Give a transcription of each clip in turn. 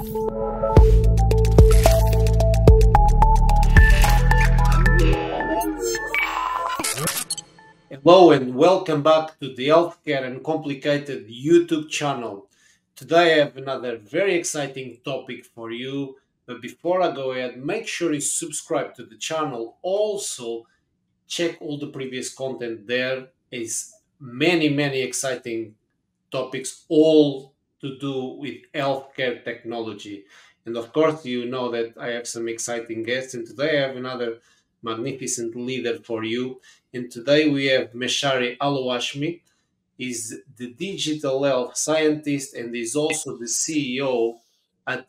Hello and welcome back to the Healthcare Uncomplicated YouTube channel. Today I have another very exciting topic for you, but before I go ahead, make sure you subscribe to the channel. Also, check all the previous content. There is many exciting topics, all to do with healthcare technology. And of course, you know that I have some exciting guests, and today I have another magnificent leader for you. And today we have Meshari Alwashmi. He's the digital health scientist and is also the CEO at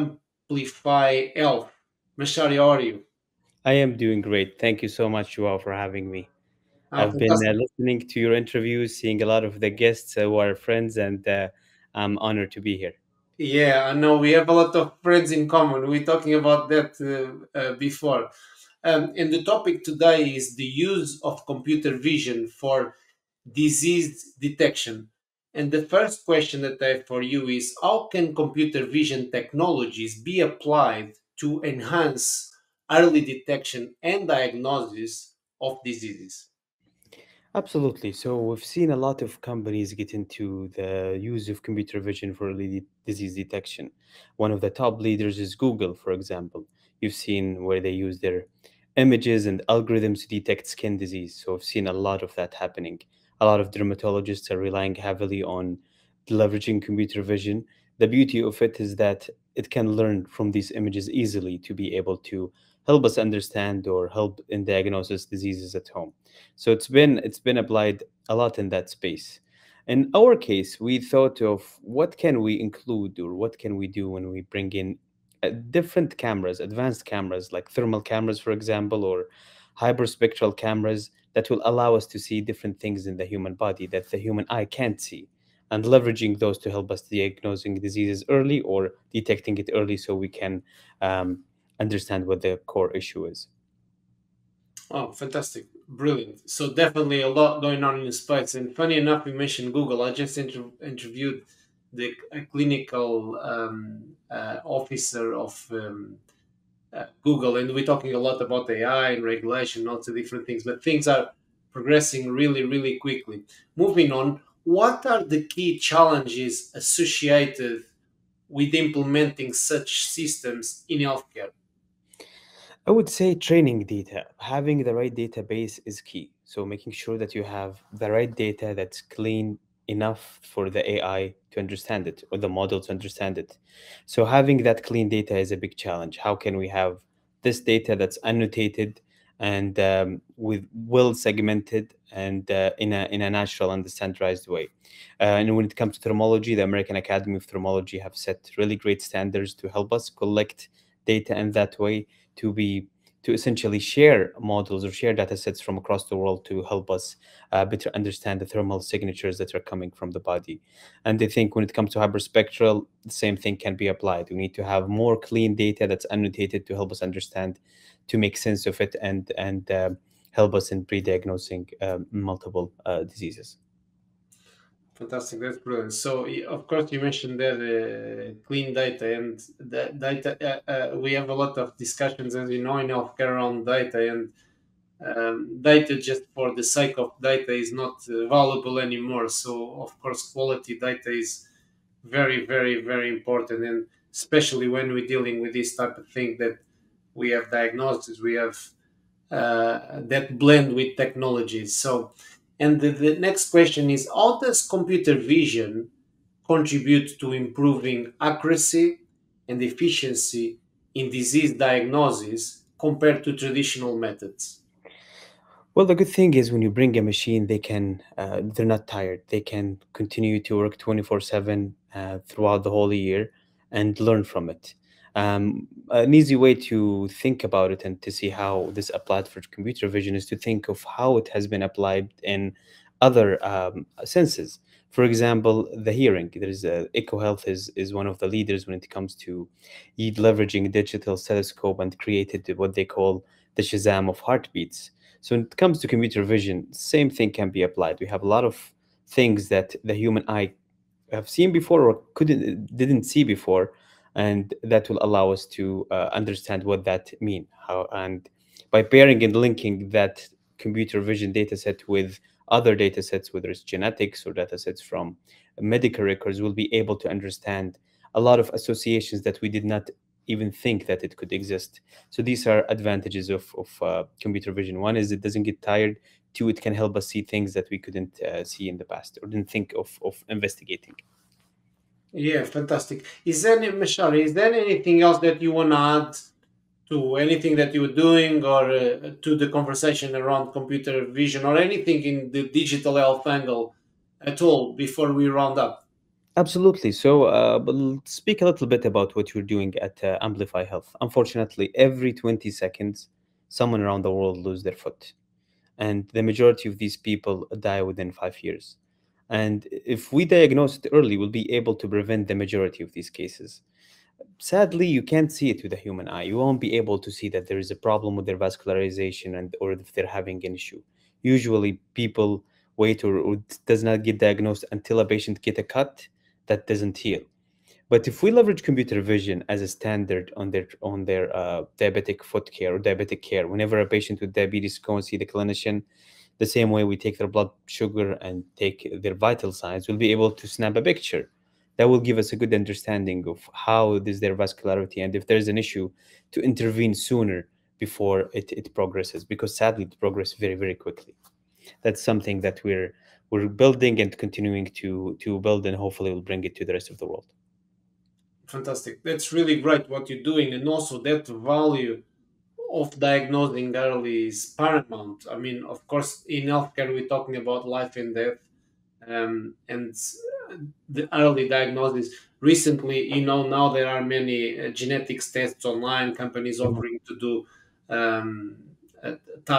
AmplifAI Health. Meshari, how are you? I am doing great. Thank you so much, João, for having me. I've been Fantastic. listening to your interviews, seeing a lot of the guests who are friends, and I'm honored to be here. Yeah, I know we have a lot of friends in common. We're talking about that before. And the topic today is the use of computer vision for disease detection. And the first question that I have for you is how can computer vision technologies be applied to enhance early detection and diagnosis of diseases? Absolutely. So we've seen a lot of companies get into the use of computer vision for early disease detection. One of the top leaders is Google, for example. You've seen where they use their images and algorithms to detect skin disease. So I've seen a lot of that happening. A lot of dermatologists are relying heavily on leveraging computer vision. The beauty of it is that it can learn from these images easily to be able to help us understand or help in diagnosis diseases at home. So it's been applied a lot in that space. In our case, we thought of what can we include or what can we do when we bring in different cameras, advanced cameras like thermal cameras, for example, or hyperspectral cameras that will allow us to see different things in the human body that the human eye can't see, and leveraging those to help us diagnosing diseases early or detecting it early so we can understand what the core issue is. Oh, fantastic. Brilliant. So definitely a lot going on in the space. And funny enough, we mentioned Google. I just interviewed the clinical officer of Google, and we're talking a lot about AI and regulation, lots of different things, but things are progressing really quickly. Moving on, what are the key challenges associated with implementing such systems in healthcare? I would say training data. Having the right database is key. So making sure that you have the right data that's clean enough for the AI to understand it or the model to understand it. So having that clean data is a big challenge. How can we have this data that's annotated and with well segmented and in a natural and standardized way? And when it comes to thermology, the American Academy of Thermology have set really great standards to help us collect data in that way to be to essentially share models or share data sets from across the world to help us better understand the thermal signatures that are coming from the body. And I think when it comes to hyperspectral, the same thing can be applied. We need to have more clean data that's annotated to help us understand, to make sense of it, and help us in pre-diagnosing multiple diseases. Fantastic, that's brilliant. So, of course, you mentioned that clean data and that data. We have a lot of discussions, as you know, in healthcare around data, and data just for the sake of data is not valuable anymore. So, of course, quality data is very important, and especially when we're dealing with this type of thing that we have diagnosis, we have that blend with technologies. So, and the next question is how does computer vision contribute to improving accuracy and efficiency in disease diagnosis compared to traditional methods? Well, the good thing is when you bring a machine, they're not tired. They can continue to work 24/7 throughout the whole year and learn from it. An easy way to think about it and to see how this applied for computer vision is to think of how it has been applied in other senses. For example, the hearing. There's EcoHealth is one of the leaders when it comes to leveraging digital stethoscope and created what they call the Shazam of heartbeats. So when it comes to computer vision, same thing can be applied. We have a lot of things that the human eye have seen before or didn't see before, and that will allow us to understand what that mean. How and by pairing and linking that computer vision data set with other data sets, whether it's genetics or data sets from medical records, we'll be able to understand a lot of associations that we did not even think that it could exist. So these are advantages of computer vision. One is it doesn't get tired. Two, it can help us see things that we couldn't see in the past or didn't think of investigating. Yeah, fantastic. Is there any, Meshari, is there anything else that you want to add to anything that you were doing, or to the conversation around computer vision, or anything in the digital health angle at all before we round up? Absolutely. So, but speak a little bit about what you're doing at AmplifAI Health. Unfortunately, every 20 seconds, someone around the world lose their foot, and the majority of these people die within 5 years. And if we diagnose it early, we'll be able to prevent the majority of these cases. Sadly, you can't see it with the human eye. You won't be able to see that there is a problem with their vascularization and or if they're having an issue. Usually, people wait or does not get diagnosed until a patient get a cut that doesn't heal. But if we leverage computer vision as a standard on their diabetic foot care or diabetic care, whenever a patient with diabetes go and see the clinician, the same way we take their blood sugar and take their vital signs, we'll be able to snap a picture. That will give us a good understanding of how is their vascularity and if there's an issue to intervene sooner before it progresses, because sadly it progresses very, very quickly. That's something that we're building and continuing to build, and hopefully we'll bring it to the rest of the world. Fantastic. That's really great what you're doing, and also that value of diagnosing early is paramount. I mean, of course, in healthcare, we're talking about life and death, and the early diagnosis. Recently, now there are many genetics tests online, companies Mhm. offering to do um, a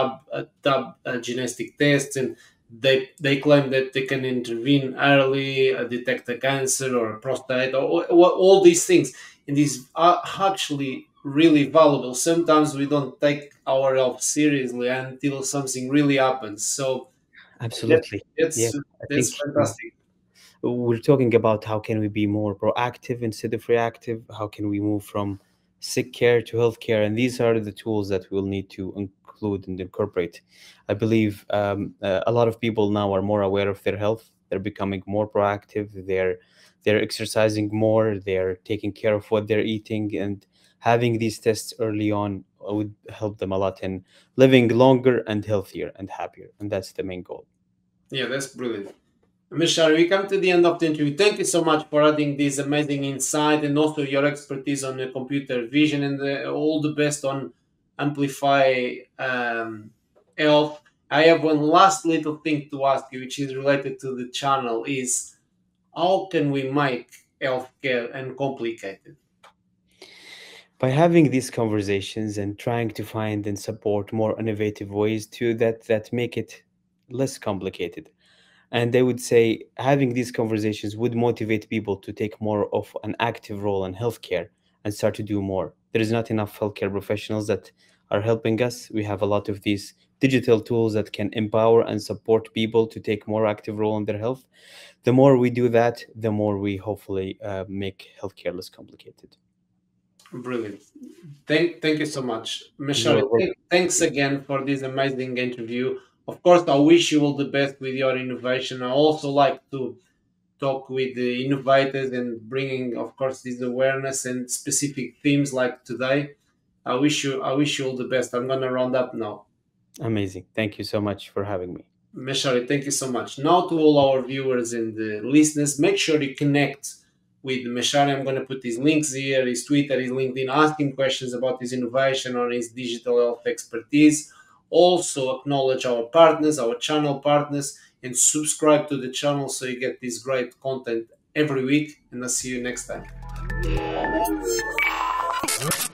tab genetic tests, and they claim that they can intervene early, detect a cancer or a prostate, or all these things. And these are actually really valuable. Sometimes we don't take our health seriously until something really happens. So that, Absolutely. Yeah, that's I think that's fantastic. we're talking about how can we be more proactive instead of reactive? How can we move from sick care to healthcare? And these are the tools that we'll need to include and incorporate. I believe a lot of people now are more aware of their health. They're becoming more proactive. They're exercising more. They're taking care of what they're eating, and having these tests early on would help them a lot in living longer and healthier and happier. And that's the main goal. Yeah, that's brilliant. Mishar, we come to the end of the interview. Thank you so much for adding this amazing insight and also your expertise on the computer vision, and all the best on Amplify Health. I have one last little thing to ask you, which is related to the channel, is how can we make healthcare uncomplicated? By having these conversations and trying to find and support more innovative ways to that make it less complicated. And I would say having these conversations would motivate people to take more of an active role in healthcare and start to do more. There is not enough healthcare professionals that are helping us. We have a lot of these digital tools that can empower and support people to take more active role in their health. The more we do that, the more we hopefully make healthcare less complicated. Brilliant. Thank you so much. You Mishari, are welcome. thanks again for this amazing interview. Of course, I wish you all the best with your innovation. I also like to talk with the innovators and bringing, of course, this awareness and specific themes like today. I wish you all the best. I'm gonna round up now. Amazing. Thank you so much for having me. Meshari, thank you so much. Now, to all our viewers and listeners, make sure you connect with Meshari. I'm going to put his links here, his Twitter, his LinkedIn, ask him questions about his innovation or his digital health expertise. Also, acknowledge our partners, our channel partners, and subscribe to the channel so you get this great content every week. And I'll see you next time.